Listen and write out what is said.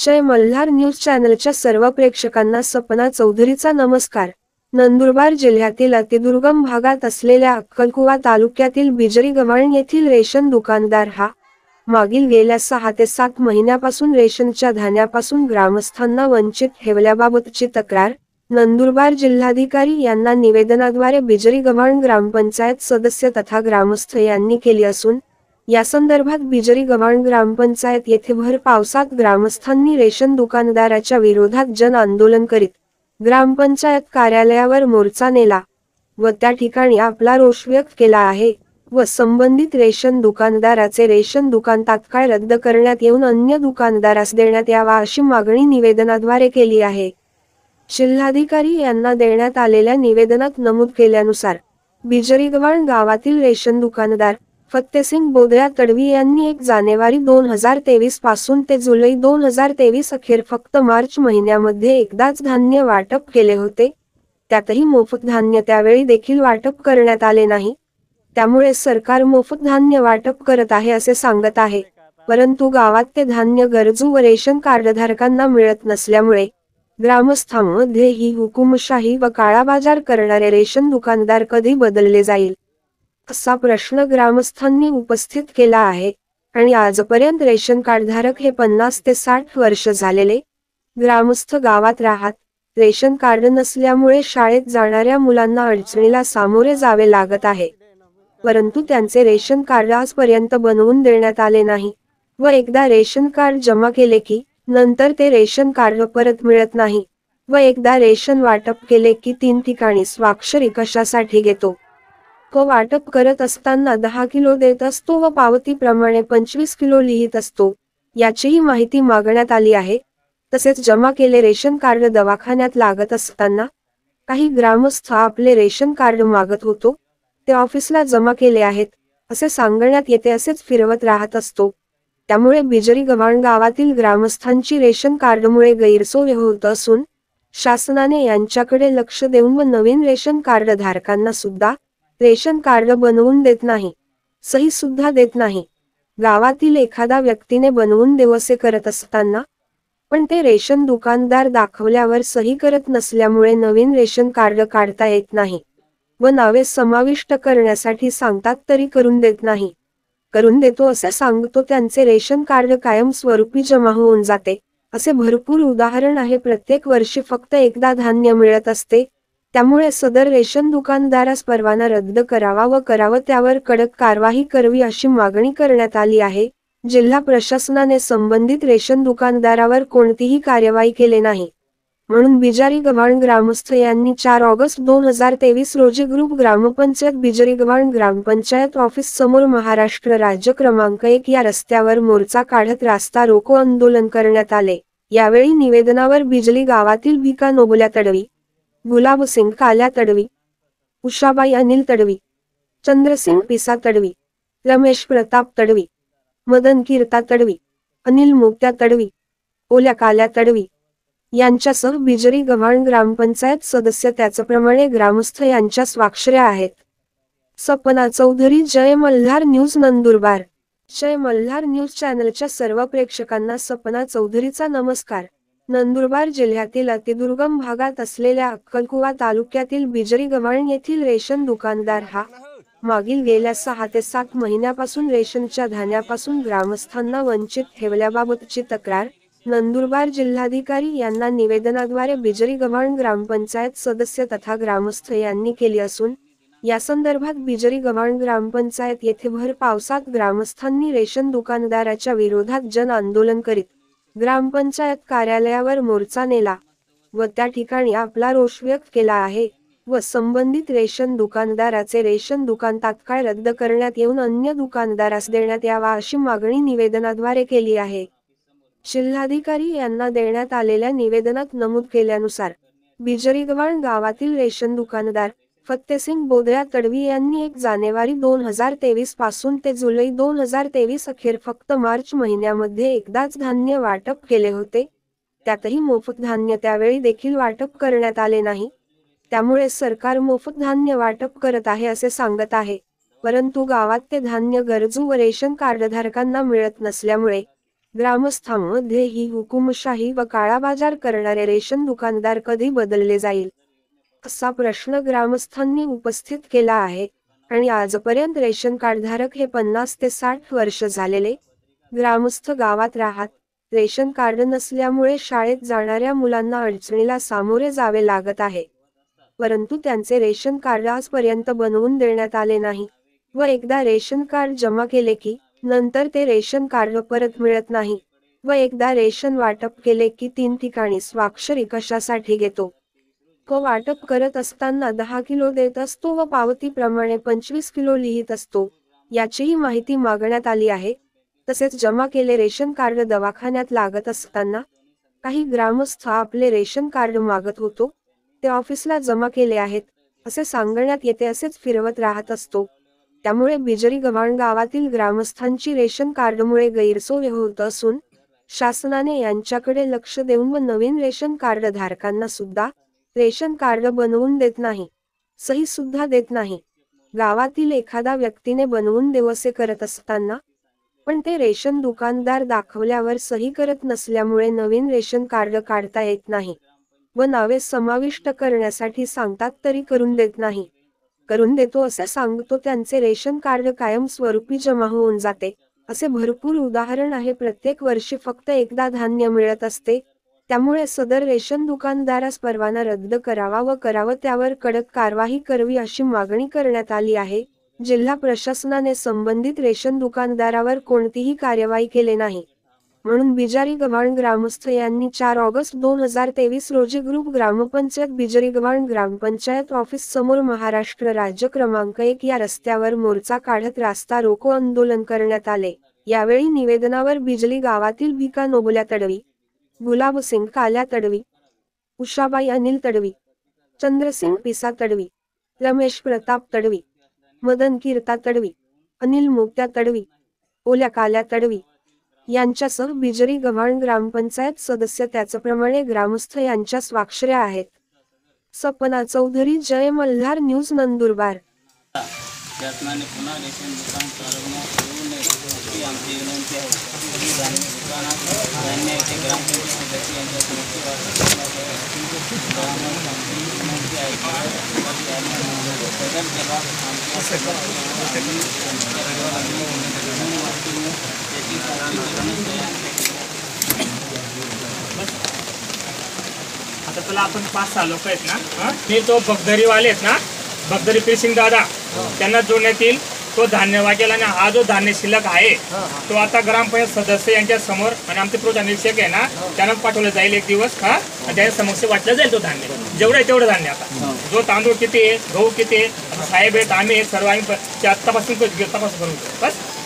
जय Malhar news चॅनलच्या सर्व प्रेक्षकांना सपना चौधरीचा नमस्कार। नंदुरबार जिल्ह्यातील अतिदुर्गम भागात असलेल्या अक्कलकुवा तालुक्यातील बिजरी गव्हाण येथील रेशन दुकानदार हा मागील गेल्या 6 ते 7 महिन्यापासून रेशनच्या धान्यापासून ग्रामस्थांना वंचित ठेवल्याबाबतची तक्रार नंदुरबार जिल्हाधिकारी यांना निवेदनाद्वारे बिजरी गव्हाण ग्रामपंचायत सदस्य तथा ग्रामस्थ यांनी केली असून या संदर्भात बिजरी गव्हाण ग्रामपंचायत येथे भर पावसात ग्रामस्थांनी रेशन दुकानदाराच्या विरोधात जन आंदोलन करीत ग्रामपंचायत कार्यालयावर मोर्चा नेला व त्या ठिकाणी आपला रोष व्यक्त केला आहे व संबंधित रेशन दुकानदाराचे रेशन दुकान तात्काळ रद्द करण्यात येऊन अन्य दुकानदारास देण्यात यावा अशी मागणी निवेदनाद्वारे केली आहे। जिल्हाधिकारी यांना देण्यात आलेल्या निवेदनात नमूद केल्यानुसार बिजरी गव्हाण गावातील रेशन दुकानदार फत्तेसिंग बोदया तडवी यांनी 1 जानेवारी 2023 पासून ते जुलै 2023 अखेर फक्त मार्च महिन्यामध्ये एकदाच धान्य वाटप केले होते, त्यातही मोफत धान्य त्यावेळी देखील वाटप करण्यात आले नाही। त्यामुळे सरकार मोफत धान्य वाटप करत आहे असे सांगत आहे, परंतु गावात ते धान्य गरजू व रेशन कार्डधारकांना मिळत नसल्यामुळे ग्रामस्थांमध्ये ही हुकुमशाही व काळाबाजार करणारे रेशन दुकानदार कधी बदलले जाईल असा प्रश्न ग्रामस्थांनी उपस्थित केला आहे आणि आजपर्यंत रेशन कार्डधारक हे 50 ते 60 वर्ष झालेले ग्रामस्थ गावात राहत रेशन कार्ड नसल्यामुळे शाळेत जाणाऱ्या मुलांना अडचणीला सामोरे जावे लागत आहे, परंतु त्यांचे रेशन कार्ड आजपर्यंत बनवून देण्यात आले नाही व एकदा रेशन कार्ड जमा केले की नंतर ते रेशन कार्ड परत मिळत नाही व एकदा रेशन वाटप केले की 3 ठिकाणी स्वाक्षरी कशासाठी घेतो व वाटप करत असताना 10 किलो देत असतो व पावतीप्रमाणे 25 किलो लिहित असतो याचीही माहिती मागण्यात आली आहे। तसेच जमा केले रेशन कार्ड दवाखान्यात लागत असताना काही ग्रामस्थ आपले रेशन कार्ड मागत होतो ते ऑफिसला जमा केले आहेत असे सांगण्यात येते, असेच फिरवत राहत असतो। त्यामुळे बिजरी गव्हाण गावातील ग्रामस्थांची रेशन कार्डमुळे गैरसोय होत असून शासनाने यांच्याकडे लक्ष देऊन व नवीन रेशन कार्ड धारकांना सुद्धा रेशन कार्ड बनवून देत नाही, सही सुद्धा देत नाही। गावातील एखादा व्यक्तीने बनवून देऊ असे करत असताना पण ते रेशन दुकानदार दाखवल्यावर सही करत नसल्यामुळे नवीन रेशन कार्ड काढता येत नाही व नावे समाविष्ट करण्यासाठी सांगतात तरी करून देत नाही। करून देतो असे सांगतो त्यांचे रेशन कार्ड कायमस्वरूपी जमा होऊन जाते असे भरपूर उदाहरण आहे। प्रत्येक वर्षी फक्त एकदा धान्य मिळत असते, त्यामुळे सदर रेशन दुकानदारास परवाना रद्द करावा व करावं त्यावर कडक कारवाई करावी अशी मागणी करण्यात आली आहे। जिल्हा प्रशासनाने संबंधित रेशन दुकानदारावर कोणतीही कार्यवाही केली नाही, म्हणून बिजरी गव्हाण ग्रामस्थ यांनी 4 ऑगस्ट 2023 रोजी ग्रुप ग्रामपंचायत बिजरी गव्हाण ग्रामपंचायत ऑफिस समोर महाराष्ट्र राज्य क्रमांक 1 या रस्त्यावर मोर्चा काढत रास्ता रोको आंदोलन करण्यात आले। यावेळी निवेदनावर बिजली गावातील भिका नोबल्या तडवी, गुलाबसिंग काल्या तडवी, उषाबाई अनिल तडवी, चंद्रसिंग पिसा तडवी, रमेश प्रताप तडवी, मदन कीर्ता तडवी, अनिल मोत्या तडवी, ओल्या काल्या तडवी यांच्यासह बिजरी गव्हाण ग्रामपंचायत सदस्य त्याचप्रमाणे ग्रामस्थ यांच्या स्वाक्षऱ्या आहेत। सपना चौधरी, जय मल्हार न्यूज नंदुरबार। जय मल्हार न्यूज चॅनलच्या सर्व प्रेक्षकांना सपना चौधरीचा नमस्कार। नंदुरबार जिल्ह्यातील अतिदुर्गम भागात असलेल्या अक्कलकुवा तालुक्यातील बिजरी गव्हाण येथील रेशन दुकानदार हा मागील गेल्या 6 ते 7 महिन्यापासून रेशनच्या धान्यापासून ग्रामस्थांना वंचित ठेवल्याबाबतची तक्रार नंदुरबार जिल्हाधिकारी यांना निवेदनाद्वारे बिजरी गव्हाण ग्रामपंचायत सदस्य तथा ग्रामस्थ यांनी केली असून या संदर्भात बिजरी गव्हाण ग्रामपंचायत येथे भर पावसात ग्रामस्थांनी रेशन दुकानदाराच्या विरोधात जन आंदोलन करीत ग्रामपंचायत कार्यालयावर मोर्चा नेला व त्या ठिकाणी आपला रोष व्यक्त केला आहे व संबंधित रेशन दुकानदाराचे रेशन दुकान तात्काळ रद्द करण्यात येऊन अन्य दुकानदारास देण्यात यावा अशी मागणी निवेदनाद्वारे केली आहे। जिल्हाधिकारी यांना देण्यात आलेल्या निवेदनात नमूद केल्यानुसार बिजरी गव्हाण गावातील रेशन दुकानदार फत्तेसिंग बोदया तडवी यांनी 1 जानेवारी 2023 पासून ते जुलै 2023 अखेर फक्त मार्च महिन्यामध्ये एकदाच धान्य वाटप केले होते, त्यातही मोफत धान्य त्यावेळी देखील वाटप करण्यात आले नाही। त्यामुळे सरकार मोफत धान्य वाटप करत आहे असे सांगत आहे, परंतु गावात ते धान्य गरजू व रेशन कार्डधारकांना मिळत नसल्यामुळे ग्रामस्थांमध्ये ही हुकुमशाही व काळाबाजार करणारे रेशन दुकानदार कधी बदलले जाईल असा प्रश्न ग्रामस्थांनी उपस्थित केला आहे आणि आजपर्यंत रेशन कार्डधारक हे 50 ते 60 वर्ष झालेले ग्रामस्थ गावात राहत रेशन कार्ड नसल्यामुळे शाळेत जाणाऱ्या मुलांना अडचणीला सामोरे जावे लागत आहे, परंतु त्यांचे रेशन कार्ड आजपर्यंत बनवून देण्यात आले नाही व एकदा रेशन कार्ड जमा केले की नंतर ते रेशन कार्ड परत मिळत नाही व एकदा रेशन वाटप केले की 3 ठिकाणी स्वाक्षरी कशासाठी घेतो व वाटप करत असताना 10 किलो देत असतो व पावतीप्रमाणे 25 किलो लिहित असतो याचीही माहिती मागण्यात आली आहे। तसेच जमा केले रेशन कार्ड दवाखान्यात लागत असताना काही ग्रामस्थ आपले रेशन कार्ड मागत होतो ते ऑफिसला जमा केले आहेत असे सांगण्यात येते, असेच फिरवत राहत असतो। त्यामुळे बिजरी गव्हाण गावातील ग्रामस्थांची रेशन कार्डमुळे गैरसोय होत असून शासनाने यांच्याकडे लक्ष देऊन व नवीन रेशन कार्ड धारकांना सुद्धा रेशन कार्ड बनवून देत नाही, सही सुद्धा देत नाही। गावातील एखादा व्यक्तीने बनवून देऊ असे करत असताना पण ते रेशन दुकानदार दाखवल्यावर सही करत नसल्यामुळे नवीन रेशन कार्ड काढता येत नाही व नावे समाविष्ट करण्यासाठी सांगतात तरी करून देत नाही। करून देतो असं सांगतो त्यांचे रेशन कार्ड कायमस्वरूपी जमा होऊन जाते असे भरपूर उदाहरण आहे। प्रत्येक वर्षी फक्त एकदा धान्य मिळत असते, त्यामुळे सदर रेशन दुकानदारास परवाना रद्द करावा व त्यावर कडक कारवाई करावी अशी मागणी करण्यात आली आहे। जिल्हा प्रशासनाने संबंधित रेशन दुकानदारावर कोणतीही कार्यवाही केले नाही, म्हणून बिजारी गव्हाण ग्रामस्थ यांनी 4 ऑगस्ट 2023 रोजी ग्रुप ग्रामपंचायत बिजरी गव्हाण ग्रामपंचायत ऑफिस समोर महाराष्ट्र राज्य क्रमांक 1 या रस्त्यावर मोर्चा काढत रास्ता रोको आंदोलन करण्यात आले। यावेळी निवेदनावर बिजली गावातील भिका नोबल्या तडवी, गुलाबसिंग काल्या तडवी, उषाबाई अनिल तडवी, चंद्रसिंग पिसा तडवी, रमेश प्रताप तडवी, मदन कीर्ता तडवी, अनिल मोक्या तडवी, ओल्या काल्या तडवी यांच्यासह बिजरी गव्हाण ग्रामपंचायत सदस्य त्याचप्रमाणे ग्रामस्थ यांच्या स्वाक्षऱ्या आहेत। सपना चौधरी, जय मल्हार न्यूज, नंदुरबार। शासनाने पुन्हा रेशन दुकान चालवण्यास येऊ नये अशी आमची विनंती आहे। धान्य येथे ग्रामपंचायत सदस्य यांच्या समस्या विनंती आहे बदल केला आता तुला आपण 5-6 लोक आहेत ना, ते तो बगदरीवाले आहेत ना, बगदरी फिशिंग दादा, त्यांना जोडण्यात येईल। तो धान्य वाटेला ना, हा जो धान्य शिल्लक आहे तो आता ग्रामपंचायत सदस्य यांच्या समोर आणि आमचे प्रोत्साहन निरीक्षक आहे ना त्यांना पाठवलं जाईल एक दिवस आणि त्याच्या समक्ष वाटलं जाईल तो धान्य, जेवढं आहे तेवढं धान्य। आता जो तांदूळ किती आहे, गहू किती आहे, साहेब आहेत, आम्ही सर्व आम्ही आत्तापासून तपास करून बस।